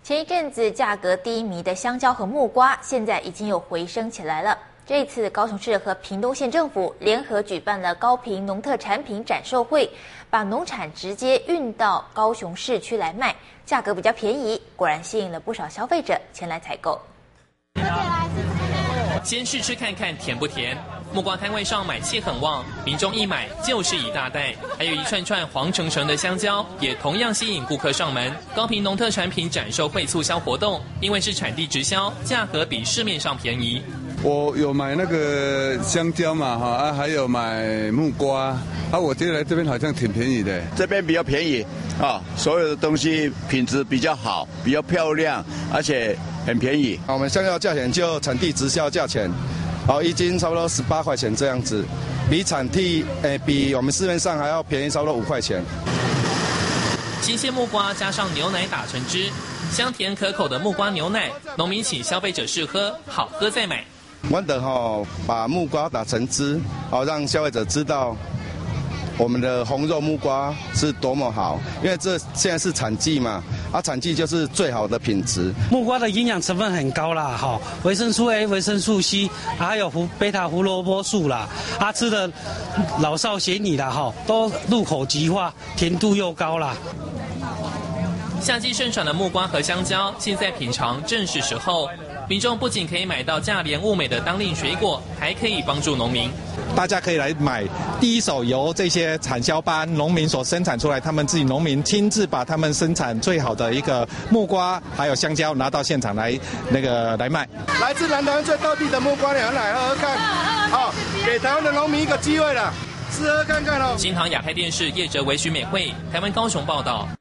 前一阵子价格低迷的香蕉和木瓜，现在已经有回升起来了。这一次，高雄市和屏东县政府联合举办了高屏农特产品展售会，把农产直接运到高雄市区来卖，价格比较便宜，果然吸引了不少消费者前来采购。 先试吃看看甜不甜。木瓜摊位上买气很旺，民众一买就是一大袋，还有一串串黄澄澄的香蕉，也同样吸引顾客上门。高屏农特产品展售会促销活动，因为是产地直销，价格比市面上便宜。 我有买那个香蕉嘛，还有买木瓜，我觉得这边好像挺便宜的。 这边比较便宜所有的东西品质比较好，比较漂亮，而且很便宜。 我们香蕉价钱就产地直销价钱，一斤差不多18块钱这样子，比产地比我们市面上还要便宜差不多5块钱。 新鲜木瓜加上牛奶打成汁，香甜可口的木瓜牛奶，农民请消费者试喝，好喝再买。 我的把木瓜打成汁，让消费者知道我们的红肉木瓜是多么好，因为这现在是产季嘛，产季就是最好的品质。 木瓜的营养成分很高啦，维生素 A、维生素 C， 还有贝塔胡萝卜素啦，吃的老少咸宜啦，都入口即化，甜度又高啦。 夏季盛产的木瓜和香蕉，现在品尝正是时候。民众不仅可以买到价廉物美的当令水果，还可以帮助农民。 大家可以来买第一手由这些产销班农民所生产出来，他们自己农民亲自把他们生产最好的一个木瓜还有香蕉拿到现场来来卖。 来自南台湾最道地的木瓜，你们来喝喝看，给台湾的农民一个机会了，试喝看看哦。 新唐亚太电视业者为许美惠，台湾高雄报道。